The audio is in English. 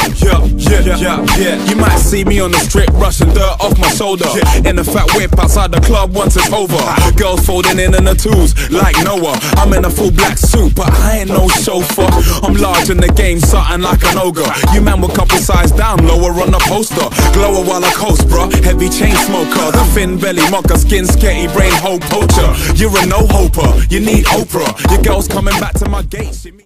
Yeah. You might see me on the strip brushing dirt off my shoulder. In a fat whip outside the club once it's over. Girls folding in the twos like Noah. I'm in a full black suit, but I ain't no chauffeur. I'm large in the game, something like an ogre. You man were couple size down, lower on the poster. Glower while I coast, bruh. Heavy chain smoker, the thin belly mocker, skin sketty, brain hole poacher. You're a no-hoper, you need Oprah. Your girl's coming back to my gate.